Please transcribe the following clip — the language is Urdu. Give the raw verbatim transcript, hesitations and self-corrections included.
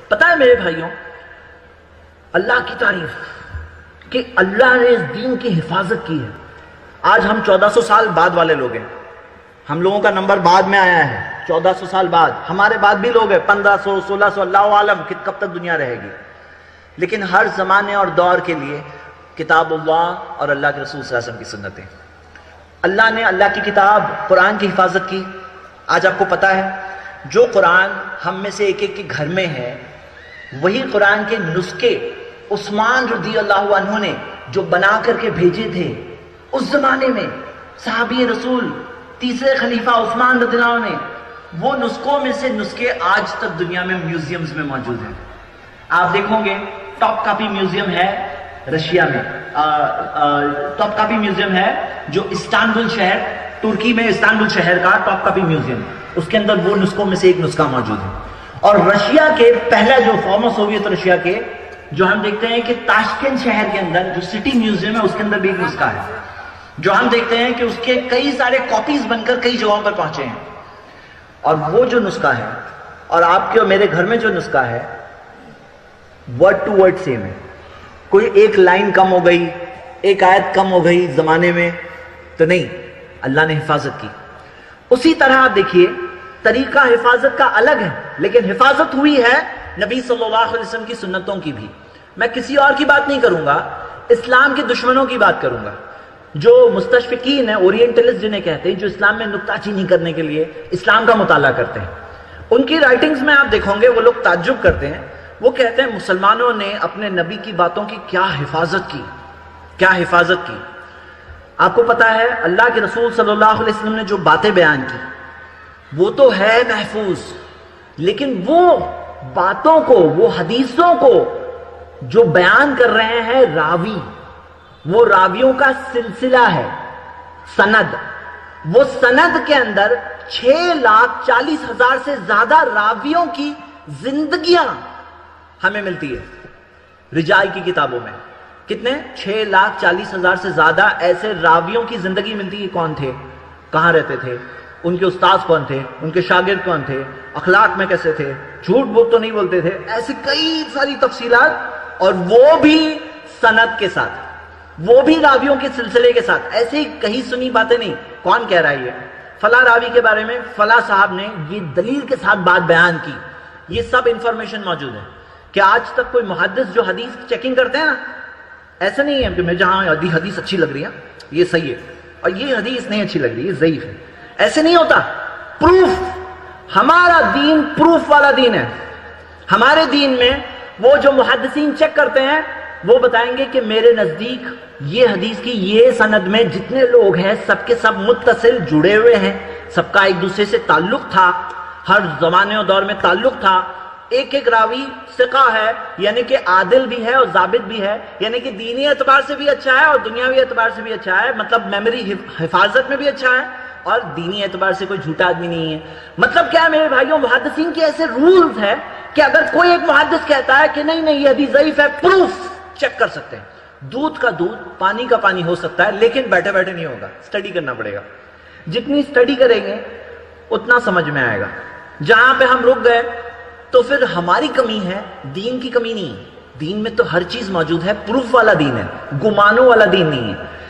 پتہ ہے میرے بھائیوں، اللہ کی تعریف کہ اللہ نے اس دین کی حفاظت کی ہے۔ آج ہم چودہ سو سال بعد والے لوگ ہیں، ہم لوگوں کا نمبر بعد میں آیا ہے، چودہ سو سال بعد، ہمارے بعد بھی لوگ ہیں پندرہ سو سولہ سو، اللہ عالم کہ کب تک دنیا رہے گی۔ لیکن ہر زمانے اور دور کے لیے کتاب اللہ اور اللہ کے رسول صلی اللہ علیہ وسلم کی سنتیں، اللہ نے اللہ کی کتاب قرآن کی حفاظت کی۔ آج آپ کو پتہ ہے جو قرآن ہم میں سے ایک ایک کے گھر میں ہے، وہی قرآن کے نسخے عثمان رضی اللہ عنہ نے جو بنا کر کے بھیجے تھے اس زمانے میں، صحابی رسول تیسرے خلیفہ عثمان رضی اللہ عنہ نے، وہ نسخوں میں سے نسخے آج تک دنیا میں میوزیمز میں موجود ہیں۔ آپ دیکھو گے ٹاپ کاپی میوزیم ہے رشیا میں، ٹاپ کاپی میوزیم ہے جو استانبول شہر، ترکی میں استانبول شہر کا ٹاپ کاپی میوزیم، اس کے اندر وہ نسخوں میں سے ایک نسخہ موجود ہے۔ اور رشیا کے پہلا جو فارمر سوویت رشیا کے جو ہم دیکھتے ہیں کہ تاشکند شہر کے اندر جو سٹی میوزیم ہے اس کے اندر بھی ایک نسخہ ہے، جو ہم دیکھتے ہیں کہ اس کے کئی سارے کاپیز بن کر کئی جگہوں پر پہنچے ہیں۔ اور وہ جو نسخہ ہے اور آپ کے اور میرے گھر میں جو نسخہ ہے ورڈ ٹو ورڈ سیم ہے، کوئی ایک لائن کم ہو گئی، ایک آیت کم ہو گئی زمانے میں تو نہیں، اللہ نے حفاظت کی۔ اسی طرح آپ دیکھیے طریقہ حفاظت کا الگ ہے، لیکن حفاظت ہوئی ہے نبی صلی اللہ علیہ وسلم کی سنتوں کی بھی۔ میں کسی اور کی بات نہیں کروں گا، اسلام کے دشمنوں کی بات کروں گا، جو مستشفقین ہیں، اورینٹلسٹ جنہیں کہتے ہیں، جو اسلام میں نکتہ چینی کرنے کے لیے اسلام کا مطالعہ کرتے ہیں۔ ان کی رائٹنگز میں آپ دیکھو گے وہ لوگ تعجب کرتے ہیں، وہ کہتے ہیں مسلمانوں نے اپنے نبی کی باتوں کی کیا حفاظت کی، کیا حفاظت کی۔ آپ کو پتا ہے اللہ کے رسول صلی اللہ علیہ وسلم نے جو باتیں بیان کی وہ تو ہے محفوظ، لیکن وہ باتوں کو، وہ حدیثوں کو جو بیان کر رہے ہیں راوی، وہ راویوں کا سلسلہ ہے، سند، وہ سند کے اندر چھ لاکھ چالیس ہزار سے زیادہ راویوں کی زندگیاں ہمیں ملتی ہے رجال کی کتابوں میں۔ کتنے؟ چھ لاکھ چالیس ہزار سے زیادہ ایسے راویوں کی زندگی ملتی ہے۔ کون تھے، کہاں رہتے تھے، ان کے استاذ کون تھے، ان کے شاگرد کون تھے، اخلاق میں کیسے تھے، جھوٹ بول تو نہیں بولتے تھے، ایسی کئی ساری تفصیلات، اور وہ بھی سند کے ساتھ، وہ بھی راویوں کے سلسلے کے ساتھ، ایسے ہی کہیں سنی باتیں نہیں۔ کون کہہ رہا ہے یہ فلاں راوی کے بارے میں فلاں صاحب نے یہ دلیل کے ساتھ بات بیان کی، یہ سب انفارمیشن موجود ہے۔ کہ آج تک کوئی محدث جو حدیث چیکنگ کرتے ہیں نا، ایسا نہیں ہے کہ میں جہاں حدیث اچھی لگ رہی ہے یہ صحیح ہے اور یہ حدیث نہیں اچھی لگ رہی ہے ضعیف ہے، ایسے نہیں ہوتا۔ پروف، ہمارا دین پروف والا دین ہے۔ ہمارے دین میں وہ جو محدثین چیک کرتے ہیں وہ بتائیں گے کہ میرے نزدیک یہ حدیث کی یہ سند میں جتنے لوگ ہیں سب کے سب متصل جڑے ہوئے ہیں، سب کا ایک دوسرے سے تعلق تھا، ہر زمانے اور دور میں تعلق تھا، ایک ایک راوی ثقہ ہے، یعنی کہ عادل بھی ہے اور ضابط بھی ہے، یعنی کہ دینی اعتبار سے بھی اچھا ہے اور دنیاوی اعتبار سے بھی اچھا ہے، مطلب میموری حفاظت میں بھی اچھا ہے اور دینی اعتبار سے کوئی جھوٹا آدمی نہیں ہے۔ مطلب کیا ہے میرے بھائیوں، محدثین کے ایسے رولز ہیں کہ اگر کوئی ایک محدث کہتا ہے کہ نہیں نہیں یہ حدیث ضعیف ہے، پروف چیک کر سکتے ہیں۔ دودھ کا دودھ، پانی کا پانی ہو سکتا ہے، لیکن بیٹھے بیٹھے نہیں ہوگا، اسٹڈی کرنا پڑے گا۔ جتنی اسٹڈی کریں گے اتنا سمجھ میں آئے گا۔ جہاں پہ ہم رک گئے تو پھر ہماری کمی ہے، دین کی کمی نہیں ہے۔ دین میں تو ہر چیز موجود ہے، پروف والا دین ہے، گمانوں والا دین نہیں ہے۔